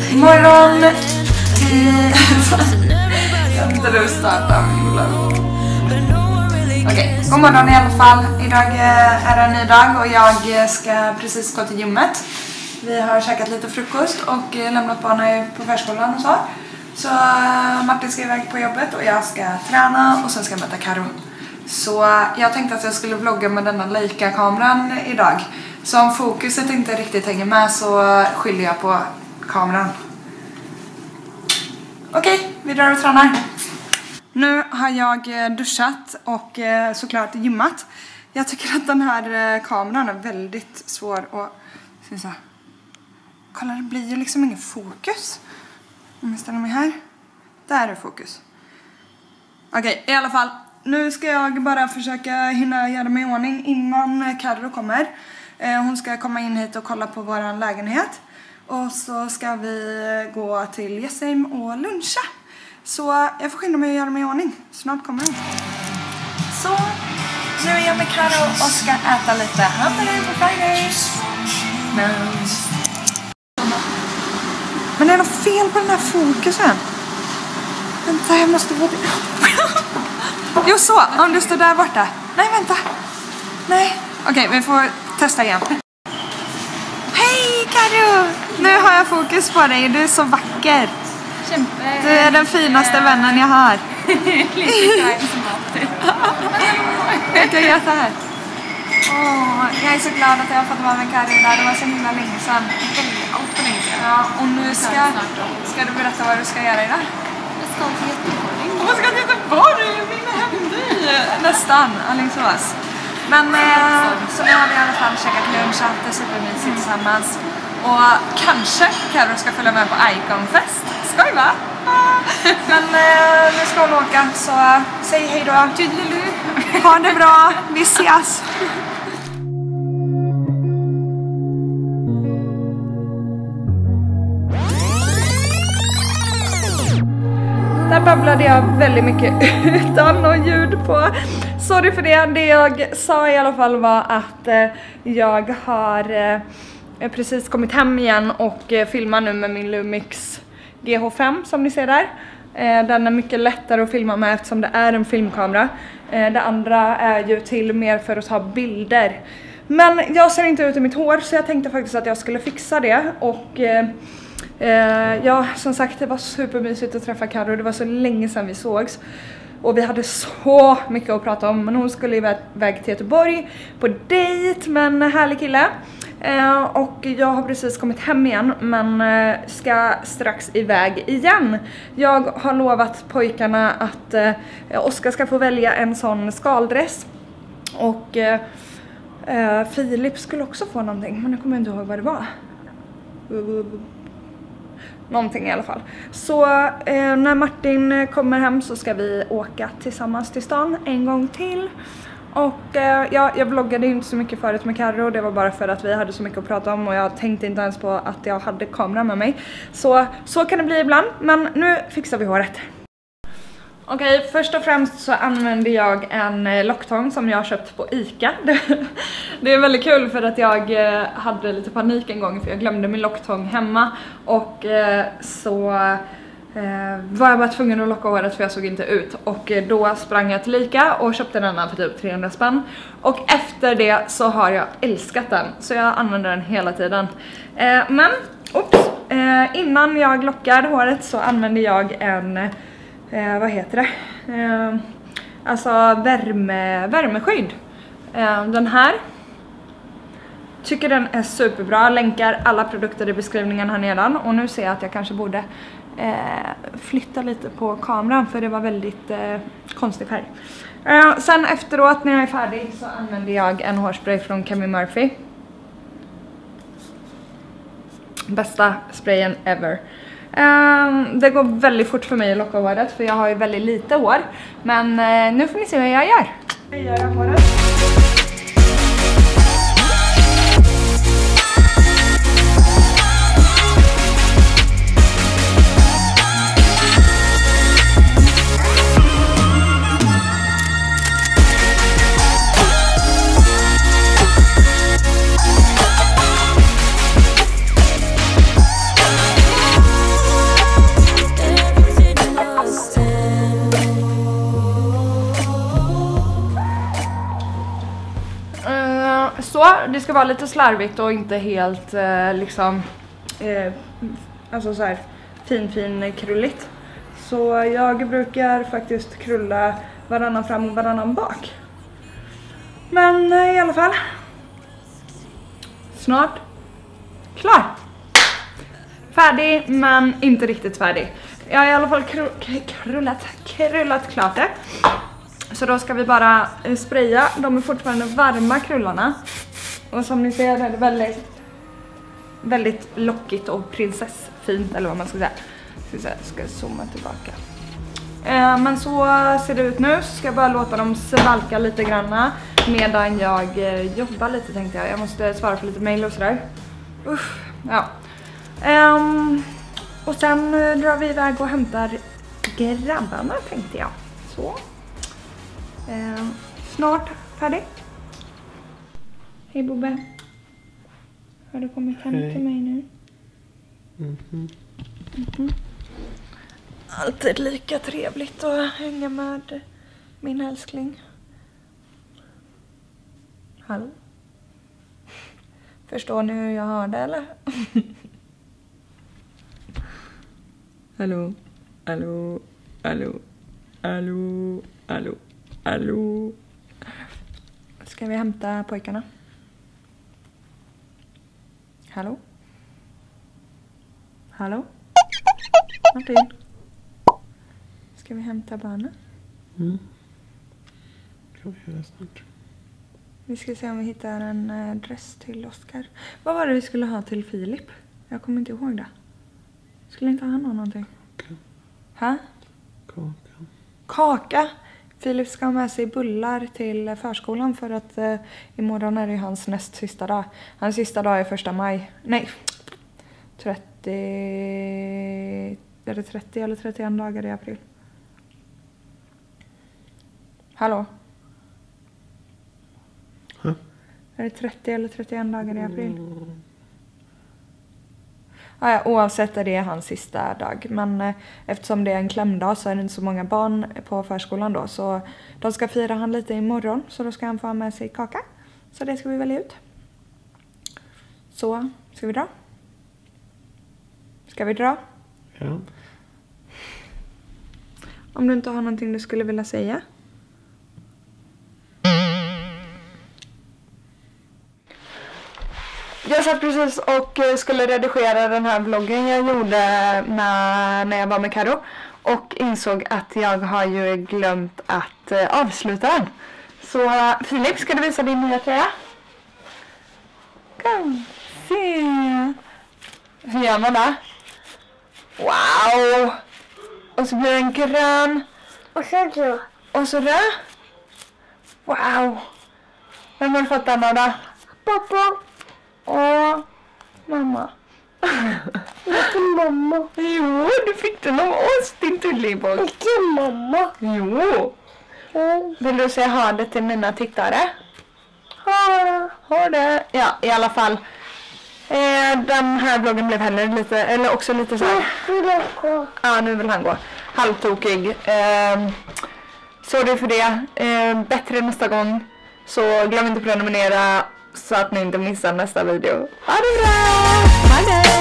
Morgon. Jag inte du starta min Okej, god morgon i alla fall. Idag är det en ny dag och jag ska precis gå till gymmet. Vi har käkat lite frukost och lämnat barnen på förskolan och så. Så Martin ska iväg på jobbet och jag ska träna och sen ska jag möta Karo. Så jag tänkte att jag skulle vlogga med denna Leica-kameran idag. Så om fokuset inte riktigt hänger med så skyller jag på kameran. Okej, vi drar och tränar. Nu har jag duschat och såklart gymmat. Jag tycker att den här kameran är väldigt svår att... Så. Kolla, det blir ju liksom ingen fokus. Om jag ställer mig här. Där är fokus. Okej, i alla fall. Nu ska jag bara försöka hinna göra mig i ordning innan Karo kommer. Hon ska komma in hit och kolla på vår lägenhet. Och så ska vi gå till Jessheim och luncha. Så jag får skynda mig att göra mig i ordning. Snart kommer hon. Så, nu är jag med Karo och ska äta lite hamburgare på Fridays. Men det är något fel på den här fokusen. Vänta, jag måste få det. Jo så, om du står där borta. Nej, vänta. Nej. Okej, vi får testa igen. Hej Karo! Nu har jag fokus på dig. Du är så vacker. Kämpe. Du är den finaste vännen jag har. Jag kan göra så här. Jag är så glad att jag har fått vara med Karo där. Det var så himla länge sedan. Ja, och nu ska du berätta vad du ska göra idag? Jag ska till Göteborg. Vad ska till Göteborg? Min hemby. Nästan, Alingsås. Men så nu har vi i alla fall käkat lunch och det är supermysigt tillsammans. Och kanske Karo ska följa med på Iconfest. Skoj va? Men nu ska hon åka så säg hej då. Ha det bra, vi ses. Där babblade jag väldigt mycket utan någon ljud på. Sorry för det. Det jag sa i alla fall var att jag har precis kommit hem igen och filmar nu med min Lumix GH5 som ni ser där. Den är mycket lättare att filma med eftersom det är en filmkamera. Det andra är ju till mer för att ta bilder. Men jag ser inte ut i mitt hår så jag tänkte faktiskt att jag skulle fixa det och... ja, som sagt, det var supermysigt att träffa Karo. Det var så länge sedan vi sågs. Och vi hade så mycket att prata om. Men hon skulle iväg till Göteborg på dejt med en härlig kille. Och jag har precis kommit hem igen. Men ska strax iväg igen. Jag har lovat pojkarna att Oskar ska få välja en sån skaldress. Och Filip skulle också få någonting. Men nu kommer jag inte ihåg vad det var. Någonting i alla fall. Så när Martin kommer hem så ska vi åka tillsammans till stan en gång till. Och ja, jag vloggade inte så mycket förut med Karo. Det var bara för att vi hade så mycket att prata om och jag tänkte inte ens på att jag hade kameran med mig. Så kan det bli ibland, men nu fixar vi håret. Okej, först och främst så använder jag en locktång som jag har köpt på Ica. Det är väldigt kul för att jag hade lite panik en gång för jag glömde min locktång hemma. Och så var jag bara tvungen att locka håret för jag såg inte ut. Och då sprang jag till Ica och köpte denna för typ 300 spänn. Och efter det så har jag älskat den. Så jag använder den hela tiden. Men, innan jag lockar håret så använder jag en... vad heter det? Alltså värmeskydd. Den här. Tycker den är superbra. Länkar alla produkter i beskrivningen här nedan. Och nu ser jag att jag kanske borde flytta lite på kameran. För det var väldigt konstig färg. Sen efteråt när jag är färdig så använder jag en hårspray från Kevin Murphy. Bästa sprayen ever. Det går väldigt fort för mig att locka håret för jag har ju väldigt lite hår. Men nu får ni se vad jag gör. Jag gör håret. det ska vara lite slarvigt och inte helt liksom alltså så här fin krulligt. Så jag brukar faktiskt krulla varannan fram och varannan bak. Men i alla fall. Snart klar. Färdig men inte riktigt färdig. Jag har i alla fall krullat klart det. Så då ska vi bara spraya. De är fortfarande varma krullarna. Och som ni ser är det väldigt lockigt och prinsessfint eller vad man ska säga. Ska zooma tillbaka. Men så ser det ut nu. Så ska jag bara låta dem svalka lite granna medan jag jobbar lite, tänkte jag. Jag måste svara på lite mail och sådär. Ja. Och sen drar vi iväg och hämtar grabbarna, tänkte jag. Så. Snart färdig. Hej Bobbe. Har du kommit hem till mig nu? Alltid lika trevligt att hänga med min älskling. Hallå? Förstår ni hur jag har det, eller? Hallå? Hallå? Hallå? Hallå? Hallå? Hallå? Ska vi hämta pojkarna? Hallå? Hallå? Martin? Ska vi hämta barnen? Kan vi göra snart. Vi ska se om vi hittar en dress till Oscar. Vad var det vi skulle ha till Filip? Jag kommer inte ihåg det. Skulle inte han ha någonting? Kaka. Kaka? Filip ska ha med sig bullar till förskolan för att imorgon är det hans näst sista dag. Hans sista dag är 1 maj. Nej, 30... Är det 30 eller 31 dagar i april? Hallå? Är det 30 eller 31 dagar i april? Ja, oavsett är det hans sista dag. Men eftersom det är en klämdag så är det inte så många barn på förskolan då. Så de ska fira han lite imorgon. Så då ska han få med sig kaka. Så det ska vi välja ut. Så, ska vi dra? Ska vi dra? Ja. Om du inte har någonting du skulle vilja säga. Jag satt precis och skulle redigera den här vloggen jag gjorde när jag var med Karo. Och insåg att jag har ju glömt att avsluta den. Så Filip, ska du visa din nya tröja? Kom, se. Hur gör man det? Wow! Och så blir den grön. Och så röd. Och så röd. Wow! Vem har fått den då? Pappa. Åh, mamma. Inte mamma. Jo, du fick den av oss, din tullibok. Inte mamma. Jo. Vill du säga ha det till mina tittare? Ha det. Ja, i alla fall. Den här vloggen blev heller lite, eller också lite så här. Ja, nu vill han gå. Halvtokig. Sorry för det. Bättre nästa gång. Så glöm inte att prenumerera så att ni inte missar nästa video. Ha det bra! Ha det!